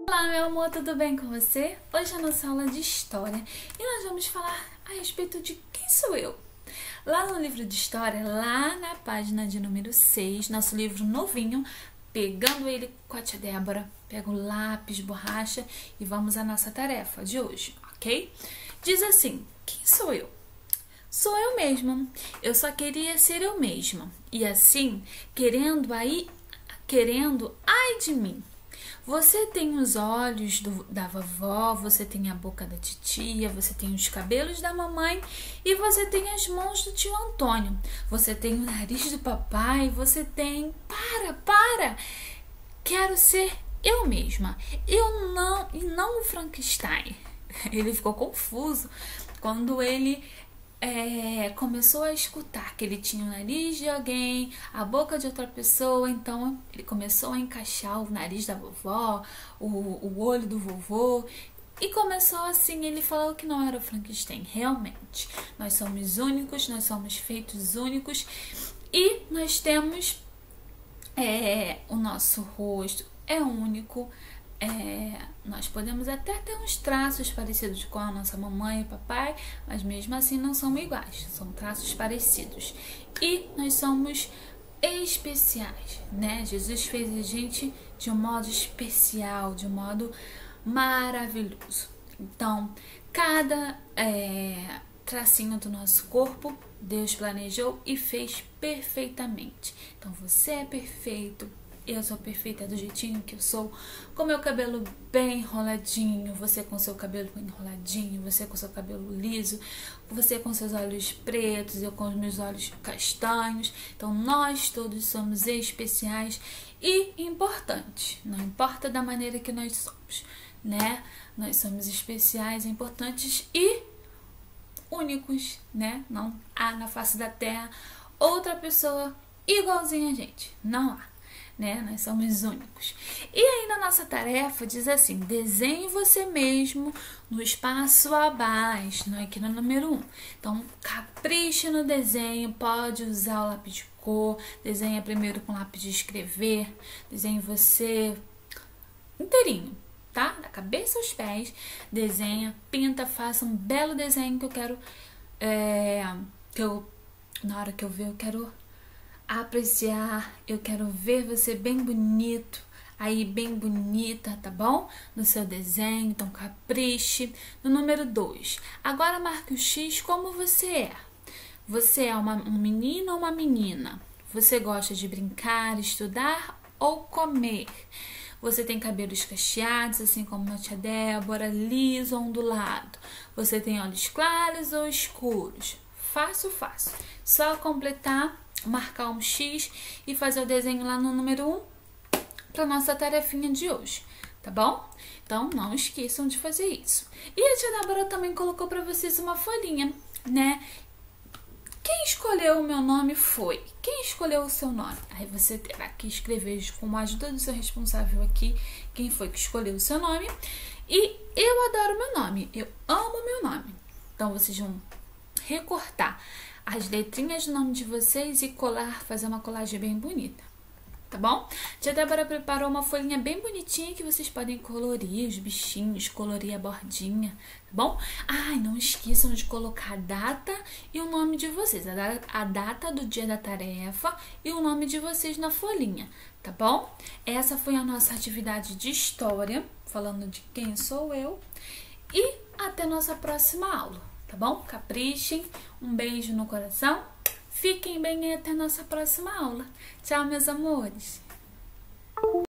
Olá, meu amor, tudo bem com você? Hoje é a nossa aula de história e nós vamos falar a respeito de quem sou eu. Lá no livro de história, lá na página de número 6, nosso livro novinho, pegando ele com a tia Débora, pega o lápis, borracha e vamos à nossa tarefa de hoje, ok? Diz assim, quem sou eu? Sou eu mesma. Eu só queria ser eu mesma. E assim, ai de mim. Você tem os olhos da vovó, você tem a boca da titia, você tem os cabelos da mamãe e você tem as mãos do tio Antônio. Você tem o nariz do papai, você tem... Para! Quero ser eu mesma. E não o Frankenstein. Ele ficou confuso quando ele... começou a escutar que ele tinha o nariz de alguém, a boca de outra pessoa, então ele começou a encaixar o nariz da vovó, o olho do vovô, e começou assim, ele falou que não era o Frankenstein, realmente. Nós somos únicos, nós somos feitos únicos, e nós temos o nosso rosto é único. Nós podemos até ter uns traços parecidos com a nossa mamãe e papai, mas mesmo assim não somos iguais, são traços parecidos. E nós somos especiais, né? Jesus fez a gente de um modo especial, de um modo maravilhoso. Então, cada tracinho do nosso corpo, Deus planejou e fez perfeitamente. Então, você é perfeito. Eu sou perfeita do jeitinho que eu sou, com meu cabelo bem enroladinho, você com seu cabelo enroladinho, você com seu cabelo liso, você com seus olhos pretos, eu com os meus olhos castanhos. Então nós todos somos especiais e importantes, não importa da maneira que nós somos, né? Nós somos especiais, importantes e únicos, né? Não há na face da terra outra pessoa igualzinha a gente, não há. Né? Nós somos únicos. E aí na nossa tarefa diz assim, desenhe você mesmo no espaço abaixo, aqui no número 1. Então capriche no desenho, pode usar o lápis de cor, desenha primeiro com lápis de escrever, desenhe você inteirinho, tá? Da cabeça aos pés, desenha, pinta, faça um belo desenho que eu quero, na hora que eu ver eu quero apreciar, eu quero ver você bem bonito, aí bem bonita, tá bom? No seu desenho, então capriche. No número 2, agora marque o X como você é. Você é um menino ou uma menina? Você gosta de brincar, estudar ou comer? Você tem cabelos cacheados, assim como a tia Débora, liso ou ondulado? Você tem olhos claros ou escuros? Fácil. Só completar, marcar um X e fazer o desenho lá no número 1 para nossa tarefinha de hoje, tá bom? Então, não esqueçam de fazer isso. E a tia Débora também colocou para vocês uma folhinha, né? Quem escolheu o meu nome foi? Quem escolheu o seu nome? Aí você terá que escrever com a ajuda do seu responsável aqui quem foi que escolheu o seu nome. E eu adoro meu nome, eu amo meu nome. Então, vocês vão recortar as letrinhas do nome de vocês e fazer uma colagem bem bonita, tá bom? Tia Débora preparou uma folhinha bem bonitinha que vocês podem colorir os bichinhos, colorir a bordinha, tá bom? E não esqueçam de colocar a data e o nome de vocês, a data do dia da tarefa e o nome de vocês na folhinha, tá bom? Essa foi a nossa atividade de história, falando de quem sou eu, e até nossa próxima aula. Tá bom? Caprichem, um beijo no coração, fiquem bem e até nossa próxima aula. Tchau, meus amores!